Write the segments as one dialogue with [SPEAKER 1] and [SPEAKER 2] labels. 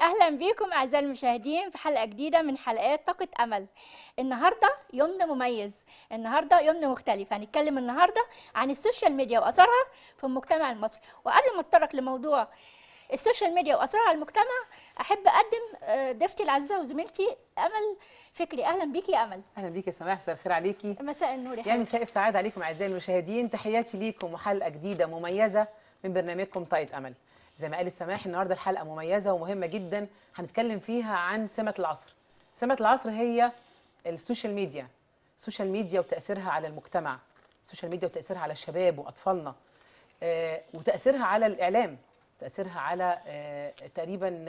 [SPEAKER 1] اهلا بيكم اعزائي المشاهدين في حلقه جديده من حلقات طاقه امل. النهارده يومنا مميز، النهارده يومنا مختلف. هنتكلم النهارده عن السوشيال ميديا واثرها في المجتمع المصري. وقبل ما اتطرق لموضوع السوشيال ميديا واثرها على المجتمع، احب اقدم ضيفتي العزيزه وزميلتي امل فكري. اهلا بيكي يا امل.
[SPEAKER 2] اهلا بيكي يا سماح، مساء الخير عليكي.
[SPEAKER 1] مساء النور يا
[SPEAKER 2] يا
[SPEAKER 1] حبيبتي.
[SPEAKER 2] مساء السعاده عليكم اعزائي المشاهدين، تحياتي ليكم وحلقه جديده مميزه من برنامجكم طاقة امل. زي ما قال السماح، النهارده الحلقه مميزه ومهمه جدا، هنتكلم فيها عن سمه العصر. سمه العصر هي السوشيال ميديا، السوشيال ميديا وتاثيرها على المجتمع، السوشيال ميديا وتاثيرها على الشباب واطفالنا، وتاثيرها على الاعلام، تاثيرها على تقريبا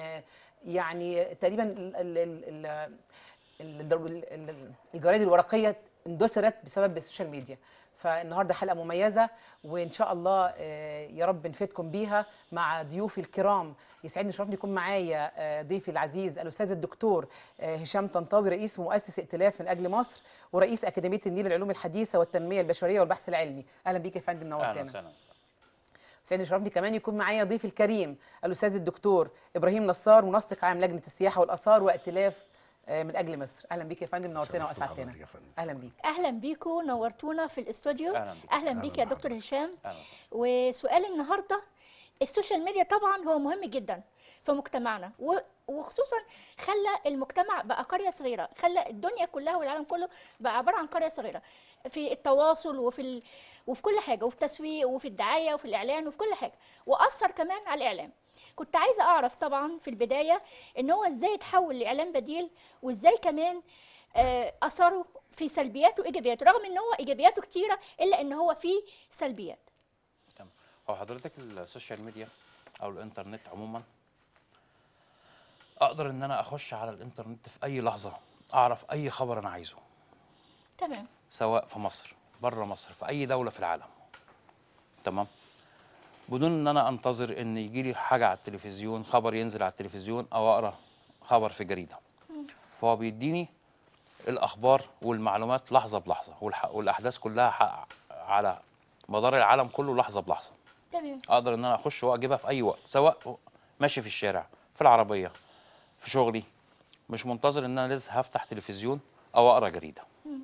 [SPEAKER 2] الجرائد الورقيه اندثرت بسبب السوشيال ميديا. فالنهارده حلقه مميزه وان شاء الله يا رب نفيدكم بيها مع ضيوفي الكرام. يسعدني شرفني يكون معايا ضيفي العزيز الاستاذ الدكتور هشام طنطاوي، رئيس ومؤسس ائتلاف من اجل مصر ورئيس اكاديميه النيل للعلوم الحديثه والتنميه البشريه والبحث العلمي. اهلا بيك يا فندم، نورتنا.
[SPEAKER 3] اهلا وسهلا.
[SPEAKER 2] يسعدني شرفني كمان يكون معايا ضيفي الكريم الاستاذ الدكتور ابراهيم نصار، منسق عام لجنه السياحه والاثار وائتلاف من اجل مصر. اهلا بيك يا فندم، نورتنا واسعدتنا. اهلا بيك.
[SPEAKER 1] اهلا بيكم، نورتونا في الاستوديو.
[SPEAKER 3] اهلا بيك.
[SPEAKER 1] اهلا بيك يا دكتور هشام.
[SPEAKER 3] اهلا.
[SPEAKER 1] وسؤال النهارده، السوشيال ميديا طبعا هو مهم جدا في مجتمعنا، وخصوصا خلى المجتمع بقى قريه صغيره، خلى الدنيا كلها والعالم كله بقى عباره عن قريه صغيره في التواصل وفي كل حاجه، وفي التسويق وفي الدعايه وفي الاعلان وفي كل حاجه، واثر كمان على الاعلام. كنت عايزه اعرف طبعا في البدايه ان هو ازاي اتحول لاعلام بديل، وازاي كمان اثره في سلبياته وايجابياته، رغم ان هو ايجابياته كتيره الا ان هو فيه سلبيات.
[SPEAKER 3] تمام. هو حضرتك السوشيال ميديا او الانترنت عموما، اقدر ان انا اخش على الانترنت في اي لحظه اعرف اي خبر انا عايزه،
[SPEAKER 1] تمام.
[SPEAKER 3] سواء في مصر، بره مصر، في اي دوله في العالم. تمام. بدون ان انا انتظر ان يجي لي حاجه على التلفزيون، خبر ينزل على التلفزيون او اقرا خبر في جريده. فهو بيديني الاخبار والمعلومات لحظه بلحظه، والاحداث كلها على مدار العالم كله لحظه بلحظه.
[SPEAKER 1] تمام.
[SPEAKER 3] اقدر ان انا اخش واجيبها في اي وقت، سواء ماشي في الشارع، في العربيه، في شغلي. مش منتظر ان انا لسه هفتح تلفزيون او اقرا جريده.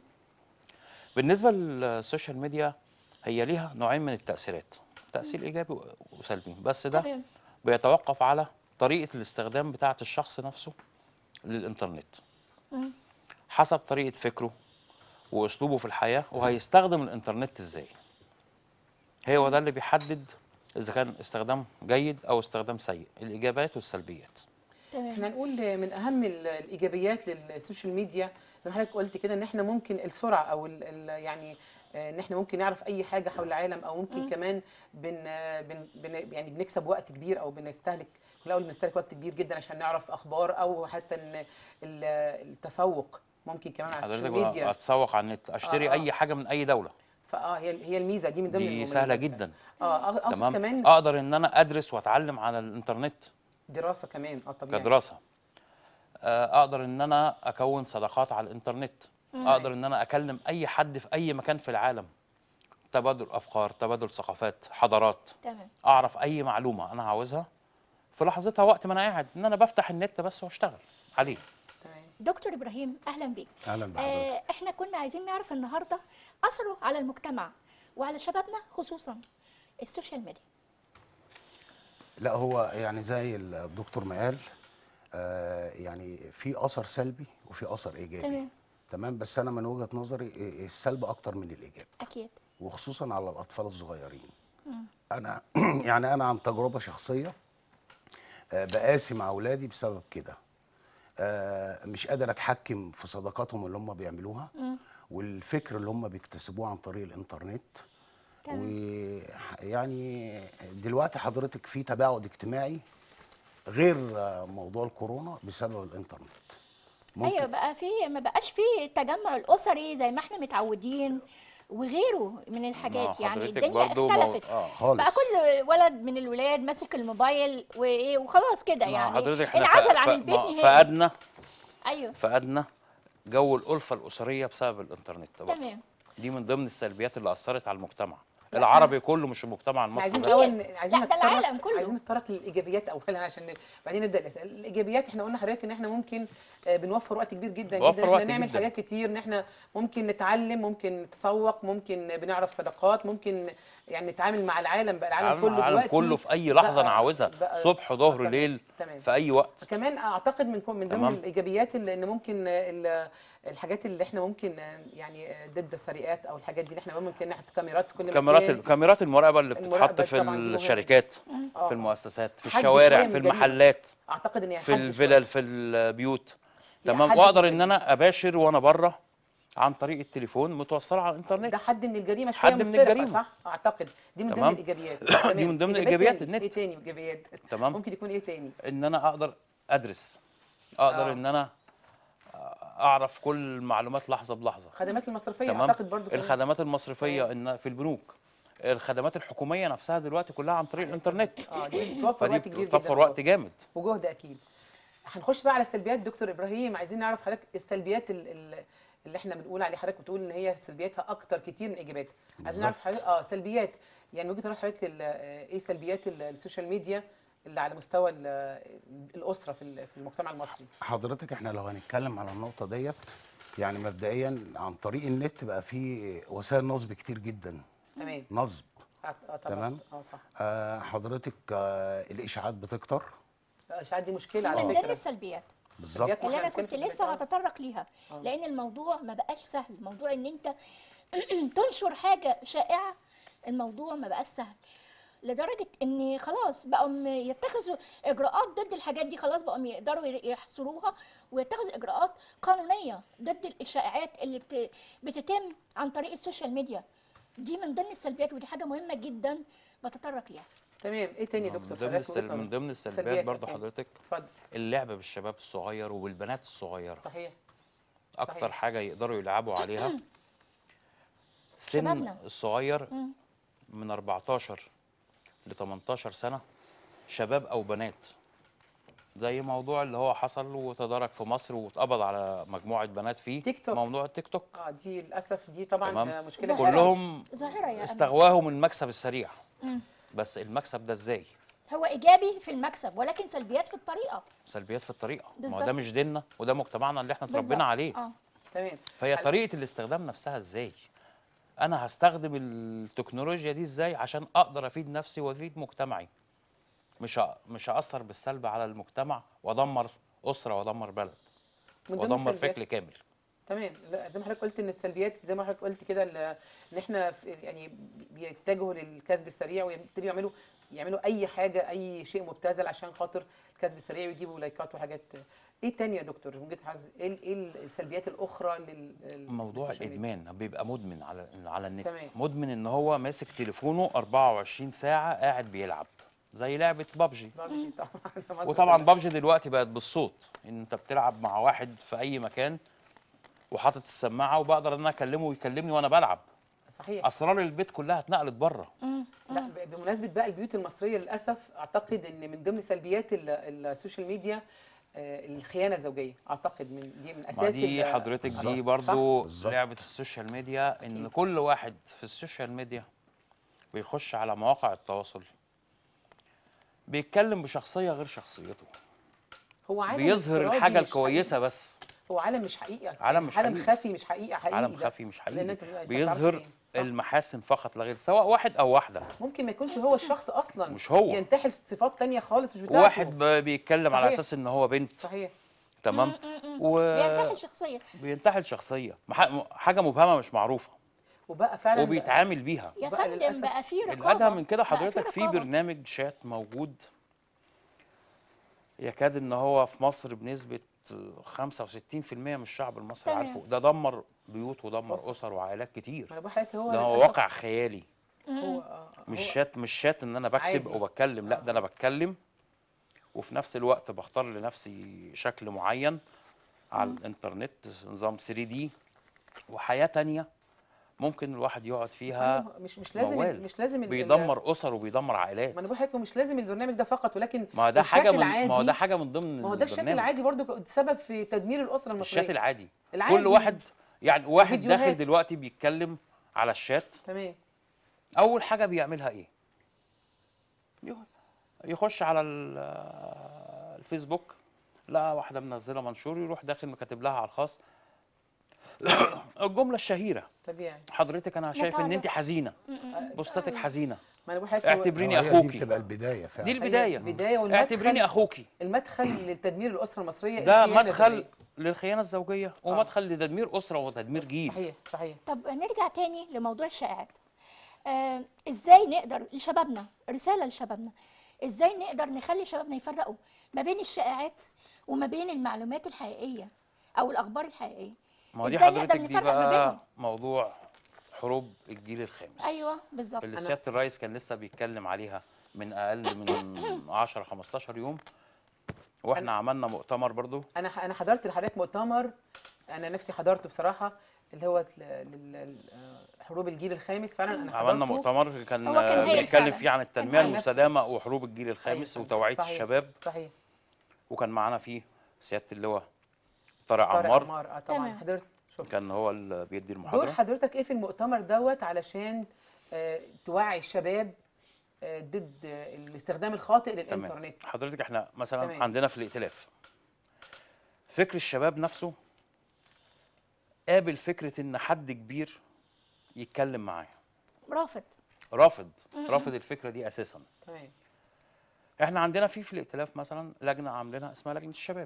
[SPEAKER 3] بالنسبه للسوشيال ميديا، هي ليها نوعين من التاثيرات، تاثير ايجابي وسلبي، بس ده
[SPEAKER 1] تمام.
[SPEAKER 3] بيتوقف على طريقه الاستخدام بتاعه الشخص نفسه للانترنت، حسب طريقه فكره واسلوبه في الحياه، وهيستخدم الانترنت ازاي. هو ده اللي بيحدد اذا كان استخدام جيد او استخدام سيء، الايجابيات والسلبيات.
[SPEAKER 1] تمام.
[SPEAKER 2] احنا هنقول من اهم الايجابيات للسوشيال ميديا زي ما حضرتك قلت كده، ان احنا ممكن السرعه او يعني ان احنا ممكن نعرف اي حاجه حول العالم، او ممكن كمان يعني بنكسب وقت كبير، او بنستهلك في الاول بنستهلك وقت كبير جدا عشان نعرف اخبار، او حتى ان التسوق ممكن كمان على السوشيال
[SPEAKER 3] حضرتك
[SPEAKER 2] ميديا.
[SPEAKER 3] اتسوق على النت، اشتري اي حاجه من اي دوله.
[SPEAKER 2] هي الميزه دي من ضمن
[SPEAKER 3] دي
[SPEAKER 2] المميزات
[SPEAKER 3] سهله جدا.
[SPEAKER 2] اقصد
[SPEAKER 3] تمام.
[SPEAKER 2] كمان
[SPEAKER 3] اقدر ان انا ادرس واتعلم على الانترنت
[SPEAKER 2] دراسه كمان طبيعي
[SPEAKER 3] كدراسه. اقدر ان انا اكون صداقات على الانترنت. اقدر ان انا اكلم اي حد في اي مكان في العالم، تبادل افكار، تبادل ثقافات، حضارات.
[SPEAKER 1] تمام.
[SPEAKER 3] اعرف اي معلومه انا عاوزها في لحظتها، وقت ما انا قاعد ان انا بفتح النت بس واشتغل عليه.
[SPEAKER 2] تمام.
[SPEAKER 1] دكتور ابراهيم، اهلا بيك.
[SPEAKER 4] اهلا بحضرتك.
[SPEAKER 1] احنا كنا عايزين نعرف النهارده اثره على المجتمع وعلى شبابنا خصوصا السوشيال ميديا.
[SPEAKER 4] لا، هو يعني زي الدكتور ما قال، يعني في اثر سلبي وفي اثر ايجابي. تمام. بس انا من وجهة نظري السلب اكتر من الايجاب،
[SPEAKER 1] اكيد،
[SPEAKER 4] وخصوصا على الاطفال الصغيرين. انا يعني انا عن تجربة شخصية بقاسي مع اولادي بسبب كده. مش قادر اتحكم في صداقاتهم اللي هم بيعملوها والفكر اللي هم بيكتسبوه عن طريق الانترنت. ويعني دلوقتي حضرتك في تباعد اجتماعي غير موضوع الكورونا بسبب الانترنت.
[SPEAKER 1] ايوه، بقى ما بقاش في التجمع الاسري زي ما احنا متعودين وغيره من الحاجات. يعني الدنيا اختلفت
[SPEAKER 4] خالص.
[SPEAKER 1] بقى كل ولد من الولاد ماسك الموبايل وايه وخلاص كده، يعني انعزل عن البيت نهائي.
[SPEAKER 3] فقدنا
[SPEAKER 1] ايوه،
[SPEAKER 3] فقدنا جو الألفة الأسرية بسبب الإنترنت برضه.
[SPEAKER 1] تمام.
[SPEAKER 3] دي من ضمن السلبيات اللي أثرت على المجتمع، العربي كله مش المجتمع
[SPEAKER 2] احنا
[SPEAKER 3] المصري
[SPEAKER 2] عايزين
[SPEAKER 3] بس.
[SPEAKER 2] الاول عايزين
[SPEAKER 1] لا، ده
[SPEAKER 2] نتطرق
[SPEAKER 1] العالم كله.
[SPEAKER 2] عايزين نتطرق للايجابيات اولا عشان بعدين نبدا الاسئله. الايجابيات احنا قلنا لحضرتك ان احنا ممكن بنوفر وقت كبير جدا
[SPEAKER 3] بنوفر
[SPEAKER 2] جدا، احنا
[SPEAKER 3] وقت
[SPEAKER 2] نعمل
[SPEAKER 3] جداً.
[SPEAKER 2] حاجات كتير، ان احنا ممكن نتعلم، ممكن نتسوق، ممكن بنعرف صداقات، ممكن يعني نتعامل مع العالم، بقى العالم كله
[SPEAKER 3] العالم
[SPEAKER 2] دلوقتي
[SPEAKER 3] كله في اي لحظه انا عاوزها، صبح ظهر
[SPEAKER 2] تمام.
[SPEAKER 3] ليل،
[SPEAKER 2] تمام.
[SPEAKER 3] في اي وقت.
[SPEAKER 2] كمان اعتقد من ضمن
[SPEAKER 3] تمام.
[SPEAKER 2] الايجابيات ان ممكن الحاجات اللي احنا ممكن يعني ضد السرقات او الحاجات دي، اللي احنا ممكن نحط كاميرات في كل مكان.
[SPEAKER 3] كاميرات المراقبه اللي بتتحط
[SPEAKER 2] المراقبة
[SPEAKER 3] في
[SPEAKER 2] طبعاً دي مهمة.
[SPEAKER 3] الشركات،
[SPEAKER 2] آه.
[SPEAKER 3] في المؤسسات، في
[SPEAKER 2] حد شوية
[SPEAKER 3] الشوارع،
[SPEAKER 2] من
[SPEAKER 3] في
[SPEAKER 2] الجريمة.
[SPEAKER 3] المحلات،
[SPEAKER 2] اعتقد ان هي
[SPEAKER 3] في
[SPEAKER 2] حد
[SPEAKER 3] الفلل، في البيوت.
[SPEAKER 2] هي
[SPEAKER 3] تمام.
[SPEAKER 2] حد
[SPEAKER 3] واقدر
[SPEAKER 2] من
[SPEAKER 3] ان انا اباشر وانا بره عن طريق التليفون متوصله على الانترنت.
[SPEAKER 2] ده حد من الجريمه شويه،
[SPEAKER 3] حد
[SPEAKER 2] من
[SPEAKER 3] من
[SPEAKER 2] السرقه،
[SPEAKER 3] الجريمة.
[SPEAKER 2] صح؟ اعتقد دي من ضمن
[SPEAKER 3] تمام.
[SPEAKER 2] الايجابيات.
[SPEAKER 3] دي
[SPEAKER 2] تمام.
[SPEAKER 3] من ضمن
[SPEAKER 2] إيجابيات
[SPEAKER 3] إيجابيات
[SPEAKER 2] تاني.
[SPEAKER 3] النت.
[SPEAKER 2] ايه تاني ايجابيات؟
[SPEAKER 3] تمام.
[SPEAKER 2] ممكن يكون ايه تاني؟
[SPEAKER 3] ان انا اقدر ادرس، اقدر ان انا اعرف كل المعلومات لحظه بلحظه.
[SPEAKER 2] الخدمات المصرفيه
[SPEAKER 3] تمام.
[SPEAKER 2] اعتقد برضو كمان.
[SPEAKER 3] الخدمات المصرفيه
[SPEAKER 2] تمام.
[SPEAKER 3] ان في البنوك، الخدمات الحكوميه نفسها دلوقتي كلها عن طريق الانترنت.
[SPEAKER 2] دي بتوفر
[SPEAKER 3] فدي
[SPEAKER 2] وقت كبير جدا
[SPEAKER 3] بتوفر وقت جامد.
[SPEAKER 2] وجهد اكيد. هنخش بقى على السلبيات. دكتور ابراهيم، عايزين نعرف حضرتك السلبيات اللي احنا بنقول عليه، حضرتك بتقول ان هي سلبياتها اكتر كتير من ايجابياتها. عايزين نعرف حضرتك سلبيات، يعني وجهه نظر حضرتك ايه سلبيات السوشيال ميديا اللي على مستوى الاسره في المجتمع المصري؟
[SPEAKER 4] حضرتك احنا لو هنتكلم على النقطه ديت، يعني مبدئيا عن طريق النت بقى في وسائل نصب كتير جدا.
[SPEAKER 2] تمام.
[SPEAKER 4] نصب.
[SPEAKER 2] طبعا.
[SPEAKER 4] تمام.
[SPEAKER 2] صح.
[SPEAKER 4] حضرتك الاشاعات بتكتر.
[SPEAKER 2] الاشاعات دي مشكله على
[SPEAKER 1] من
[SPEAKER 2] فكره.
[SPEAKER 1] ضمن السلبيات
[SPEAKER 4] بالظبط.
[SPEAKER 1] اللي انا
[SPEAKER 2] هنتكلم
[SPEAKER 1] كنت
[SPEAKER 2] في
[SPEAKER 1] لسه
[SPEAKER 2] السلبيات.
[SPEAKER 1] هتطرق ليها، لان الموضوع ما بقاش سهل. موضوع ان انت تنشر حاجه شائعه، الموضوع ما بقاش سهل لدرجه ان خلاص بقوا يتخذوا اجراءات ضد الحاجات دي. خلاص بقوا يقدروا يحصروها ويتخذوا اجراءات قانونيه ضد الاشاعات اللي بتتم عن طريق السوشيال ميديا. دي من ضمن السلبيات، ودي حاجه مهمه جدا بتطرق ليها.
[SPEAKER 2] تمام. ايه تاني يا دكتور؟
[SPEAKER 3] من ضمن السلبيات برضه حضرتك
[SPEAKER 2] اتفضل.
[SPEAKER 3] اللعب بالشباب الصغير وبالبنات الصغيره.
[SPEAKER 2] صحيح.
[SPEAKER 3] اكتر
[SPEAKER 2] صحيح.
[SPEAKER 3] حاجه يقدروا يلعبوا عليها سن
[SPEAKER 1] شبابنا.
[SPEAKER 3] الصغير من 14 ل 18 سنه، شباب او بنات، زي موضوع اللي هو حصل وتدارك في مصر واتقبض على مجموعه بنات فيه،
[SPEAKER 2] تيك توك.
[SPEAKER 3] موضوع التيك توك.
[SPEAKER 2] دي للاسف دي طبعا
[SPEAKER 3] تمام.
[SPEAKER 2] مشكله
[SPEAKER 1] ظاهرة.
[SPEAKER 3] كلهم
[SPEAKER 1] ظاهره يا أمل.
[SPEAKER 3] استغواهم المكسب السريع. بس المكسب ده ازاي؟
[SPEAKER 1] هو ايجابي في المكسب، ولكن سلبيات في الطريقه.
[SPEAKER 3] سلبيات في الطريقه. ما هو
[SPEAKER 1] بالظبط.
[SPEAKER 3] ده مش ديننا وده مجتمعنا اللي احنا
[SPEAKER 1] بالظبط.
[SPEAKER 3] اتربينا عليه.
[SPEAKER 2] تمام.
[SPEAKER 3] فهي طريقه الاستخدام نفسها ازاي؟ انا هستخدم التكنولوجيا دي ازاي عشان اقدر افيد نفسي وافيد مجتمعي، مش هاثر بالسلب على المجتمع وادمر اسره وادمر بلد
[SPEAKER 2] من ضمن
[SPEAKER 3] وادمر
[SPEAKER 2] السلبيات.
[SPEAKER 3] فكر كامل.
[SPEAKER 2] تمام. لا، زي ما حضرتك قلت ان السلبيات، زي ما حضرتك قلت كده، ان احنا يعني بيتجهوا للكسب السريع ويبتدوا يعملوا اي حاجه، اي شيء مبتذل عشان خاطر الكسب السريع ويجيبوا لايكات وحاجات. ايه تاني يا دكتور؟ من وجهة حضرتك ايه السلبيات الاخرى
[SPEAKER 3] موضوع
[SPEAKER 2] للسوشيال ميديا؟
[SPEAKER 3] الادمان بيبقى مدمن على النت.
[SPEAKER 2] تمام.
[SPEAKER 3] مدمن ان هو ماسك تليفونه 24 ساعه قاعد بيلعب، زي لعبه بابجي.
[SPEAKER 2] بابجي طبعا.
[SPEAKER 3] وطبعا بابجي دلوقتي بقت بالصوت، ان انت بتلعب مع واحد في اي مكان وحاطط السماعه وبقدر ان انا اكلمه ويكلمني وانا بلعب.
[SPEAKER 2] صحيح.
[SPEAKER 3] اسرار البيت كلها اتنقلت بره.
[SPEAKER 2] لا، بمناسبه بقى البيوت المصريه، للاسف اعتقد ان من ضمن سلبيات السوشيال ميديا الخيانه الزوجيه. اعتقد دي من
[SPEAKER 3] ما
[SPEAKER 2] اساس
[SPEAKER 3] دي حضرتك دي برضو
[SPEAKER 4] بالظبط.
[SPEAKER 3] لعبه السوشيال ميديا، ان كل واحد في السوشيال ميديا بيخش على مواقع التواصل بيتكلم بشخصيه غير شخصيته،
[SPEAKER 2] هو عالم
[SPEAKER 3] بيظهر
[SPEAKER 2] افتراضي
[SPEAKER 3] الحاجه
[SPEAKER 2] مش
[SPEAKER 3] الكويسه
[SPEAKER 2] حقيقي.
[SPEAKER 3] بس.
[SPEAKER 2] هو عالم مش حقيقه.
[SPEAKER 3] عالم مش
[SPEAKER 2] عالم
[SPEAKER 3] حقيقي.
[SPEAKER 2] خفي مش حقيقه حقيقي.
[SPEAKER 3] عالم
[SPEAKER 2] ده.
[SPEAKER 3] خفي مش
[SPEAKER 2] لأن
[SPEAKER 3] حقيقي،
[SPEAKER 2] أنت بتعرف
[SPEAKER 3] بيظهر
[SPEAKER 2] إيه. صح.
[SPEAKER 3] المحاسن فقط لا غير، سواء واحد او واحده.
[SPEAKER 2] ممكن ما يكونش هو الشخص اصلا،
[SPEAKER 3] مش هو.
[SPEAKER 2] ينتحل صفات تانية خالص مش بتاعته.
[SPEAKER 3] واحد بيتكلم على
[SPEAKER 2] صحيح.
[SPEAKER 3] اساس ان هو بنت.
[SPEAKER 2] صحيح.
[SPEAKER 3] تمام.
[SPEAKER 1] بينتحل شخصيه.
[SPEAKER 3] بينتحل شخصيه، حاجه مبهمه مش معروفه،
[SPEAKER 2] وبقى فعلا
[SPEAKER 3] وبيتعامل بيها.
[SPEAKER 1] يا
[SPEAKER 2] بقى
[SPEAKER 1] فندم
[SPEAKER 2] للأسف
[SPEAKER 1] بقى في رقابه.
[SPEAKER 3] الادهى من كده
[SPEAKER 1] بقى
[SPEAKER 3] حضرتك في
[SPEAKER 1] رقابة.
[SPEAKER 3] برنامج شات موجود يكاد ان هو في مصر بنسبه 65% من الشعب المصري
[SPEAKER 1] تمام.
[SPEAKER 3] عارفه. ده دمر بيوت
[SPEAKER 2] أسر.
[SPEAKER 3] ودمر اسر وعائلات كتير.
[SPEAKER 2] ما انا بقول لحضرتك هو
[SPEAKER 3] ده هو
[SPEAKER 2] للأسف
[SPEAKER 3] واقع خيالي،
[SPEAKER 2] هو
[SPEAKER 3] مش شات ان انا بكتب
[SPEAKER 2] عادي.
[SPEAKER 3] وبتكلم، لا ده انا بتكلم وفي نفس الوقت بختار لنفسي شكل معين على الانترنت، نظام 3D وحياه تانية ممكن الواحد يقعد فيها.
[SPEAKER 2] مش لازم
[SPEAKER 3] موال.
[SPEAKER 2] مش لازم
[SPEAKER 3] بيدمر اسر وبيدمر عائلات.
[SPEAKER 2] ما انا بقول لحضرتك مش لازم البرنامج ده فقط، ولكن
[SPEAKER 3] ما ده
[SPEAKER 2] الشكل
[SPEAKER 3] حاجه من
[SPEAKER 2] العادي.
[SPEAKER 3] ما هو ده حاجه من ضمن
[SPEAKER 2] ما هو ده الشكل
[SPEAKER 3] البرنامج.
[SPEAKER 2] العادي برضو سبب في تدمير الاسره المصريه.
[SPEAKER 3] الشات العادي.
[SPEAKER 2] العادي.
[SPEAKER 3] كل واحد يعني واحد
[SPEAKER 2] فيديوهات.
[SPEAKER 3] داخل دلوقتي بيتكلم على الشات،
[SPEAKER 2] تمام.
[SPEAKER 3] اول حاجه بيعملها ايه؟ يخش على الفيسبوك، لقى واحده منزله منشور، يروح داخل مكاتب لها على الخاص الجمله الشهيره:
[SPEAKER 2] طبيعي.
[SPEAKER 3] حضرتك انا شايف ان انت
[SPEAKER 1] نتعرف.
[SPEAKER 3] حزينه، بوستاتك حزينه،
[SPEAKER 2] ما انا بقول لحضرتك
[SPEAKER 3] اعتبريني
[SPEAKER 4] هي دي
[SPEAKER 3] اخوكي.
[SPEAKER 4] بتبقى البدايه
[SPEAKER 3] دي
[SPEAKER 4] فعلا.
[SPEAKER 2] هي
[SPEAKER 3] البدايه.
[SPEAKER 2] بدايه،
[SPEAKER 3] اعتبريني
[SPEAKER 2] والمدخل
[SPEAKER 3] اخوكي.
[SPEAKER 2] المدخل لتدمير الاسره المصريه
[SPEAKER 3] ده
[SPEAKER 2] الخيانة
[SPEAKER 3] مدخل
[SPEAKER 2] الزوجية.
[SPEAKER 3] للخيانه الزوجيه، ومدخل لتدمير اسره وتدمير جيل.
[SPEAKER 2] صحيح صحيح.
[SPEAKER 1] طب نرجع تاني لموضوع الشائعات. ازاي نقدر لشبابنا، رسالة لشبابنا، ازاي نقدر نخلي شبابنا يفرقوا ما بين الشائعات وما بين المعلومات الحقيقية او الاخبار الحقيقية؟
[SPEAKER 3] ما هو دي
[SPEAKER 1] ازاي نقدر
[SPEAKER 3] حضرتك دي
[SPEAKER 1] نفرق ما
[SPEAKER 3] بقى
[SPEAKER 1] بينهم؟
[SPEAKER 3] موضوع حروب الجيل الخامس.
[SPEAKER 1] ايوه بالظبط.
[SPEAKER 3] اللي سياده الرئيس كان لسه بيتكلم عليها من اقل من 10 15 يوم، واحنا عملنا مؤتمر برضو.
[SPEAKER 2] انا حضرت لحضرتك مؤتمر، انا نفسي حضرته بصراحه، اللي هو حروب الجيل الخامس. فعلا انا حضرته.
[SPEAKER 3] عملنا مؤتمر كان
[SPEAKER 1] هو كان هايل
[SPEAKER 3] بيتكلم
[SPEAKER 1] فعلا.
[SPEAKER 3] فيه عن
[SPEAKER 1] كان
[SPEAKER 3] التنميه
[SPEAKER 1] هايل.
[SPEAKER 3] المستدامه وحروب الجيل الخامس
[SPEAKER 2] أيوة.
[SPEAKER 3] وتوعيه
[SPEAKER 2] صحيح.
[SPEAKER 3] الشباب.
[SPEAKER 2] صحيح.
[SPEAKER 3] وكان معانا فيه سياده اللواء طارق
[SPEAKER 2] طارق
[SPEAKER 3] عمار،
[SPEAKER 2] عمار طبعا
[SPEAKER 1] تمام.
[SPEAKER 2] حضرت. شوف
[SPEAKER 3] كان هو اللي بيدي
[SPEAKER 2] دور
[SPEAKER 3] المحاضره.
[SPEAKER 2] حضرتك ايه في المؤتمر دوت علشان توعي الشباب ضد الاستخدام الخاطئ
[SPEAKER 3] تمام.
[SPEAKER 2] للانترنت؟
[SPEAKER 3] حضرتك احنا مثلا
[SPEAKER 2] تمام.
[SPEAKER 3] عندنا في الائتلاف فكر الشباب نفسه قابل فكره ان حد كبير يتكلم معاه،
[SPEAKER 1] رافض.
[SPEAKER 3] رافض الفكره دي اساسا.
[SPEAKER 2] تمام.
[SPEAKER 3] احنا عندنا في الائتلاف مثلا لجنه عاملينها اسمها لجنه الشباب،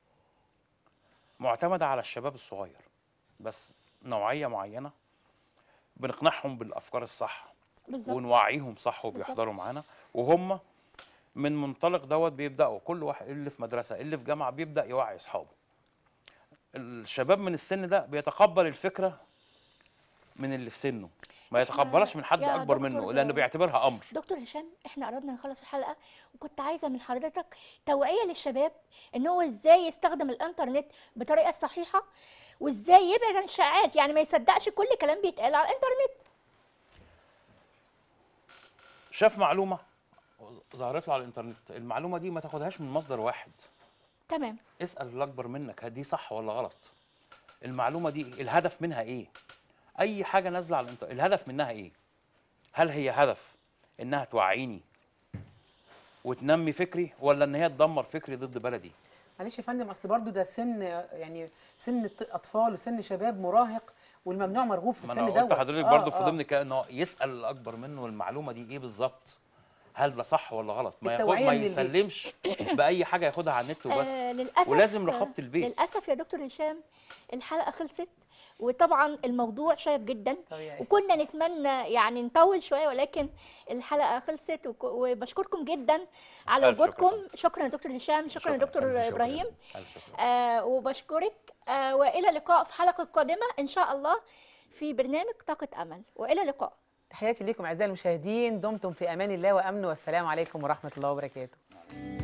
[SPEAKER 3] معتمده على الشباب الصغير، بس نوعيه معينه بنقنعهم بالافكار الصح
[SPEAKER 1] بالظبط.
[SPEAKER 3] ونوعيهم صح
[SPEAKER 1] بالظبط.
[SPEAKER 3] وبيحضروا معانا، وهم من منطلق دوت بيبداوا كل واحد اللي في مدرسه اللي في جامعه بيبدا يوعي اصحابه. الشباب من السن ده بيتقبل الفكره من اللي في سنه، ما يتقبلهاش من حد
[SPEAKER 1] يا
[SPEAKER 3] اكبر
[SPEAKER 1] دكتور
[SPEAKER 3] منه لانه بيعتبرها امر.
[SPEAKER 1] دكتور هشام، احنا قربنا نخلص الحلقه، وكنت عايزه من حضرتك توعيه للشباب ان هو ازاي يستخدم الانترنت بطريقه صحيحه، وازاي يبعد عن الشائعات، يعني ما يصدقش كل كلام بيتقال على الانترنت.
[SPEAKER 3] شاف معلومه ظهرت له على الانترنت، المعلومه دي ما تاخدهاش من مصدر واحد،
[SPEAKER 1] تمام.
[SPEAKER 3] اسال اللي اكبر منك دي صح ولا غلط. المعلومه دي الهدف منها ايه؟ اي حاجه نازله على الانترنت الهدف منها ايه؟ هل هي هدف انها توعيني وتنمي فكري، ولا ان هي تدمر فكري ضد بلدي؟
[SPEAKER 2] معلش يا فندم، اصل برضو ده سن، يعني سن اطفال وسن شباب مراهق، والممنوع مرغوب في
[SPEAKER 3] ما
[SPEAKER 2] السن
[SPEAKER 3] انا
[SPEAKER 2] دوت.
[SPEAKER 3] قلت لحضرتك برضه في ضمن انه يسال الاكبر منه المعلومه دي ايه بالظبط، هل ده صح ولا غلط، ما
[SPEAKER 2] التوعية
[SPEAKER 3] ما
[SPEAKER 2] من البيت.
[SPEAKER 3] يسلمش باي حاجه ياخدها على النت وبس.
[SPEAKER 1] للاسف.
[SPEAKER 3] ولازم رقابه البيت.
[SPEAKER 1] للاسف يا دكتور هشام الحلقه خلصت، وطبعا الموضوع شيق جدا،
[SPEAKER 2] طبيعي.
[SPEAKER 1] وكنا نتمنى يعني نطول شويه، ولكن الحلقه خلصت، وبشكركم جدا على
[SPEAKER 3] ألف شكر
[SPEAKER 1] وجودكم. شكرا يا دكتور هشام، شكرا يا دكتور
[SPEAKER 4] ألف شكر.
[SPEAKER 1] ابراهيم.
[SPEAKER 3] ألف شكر.
[SPEAKER 1] وبشكرك. والى اللقاء في حلقه قادمه ان شاء الله في برنامج طاقه امل، والى اللقاء.
[SPEAKER 2] تحياتي ليكم اعزائي المشاهدين، دمتم في امان الله وامن، والسلام عليكم ورحمه الله وبركاته.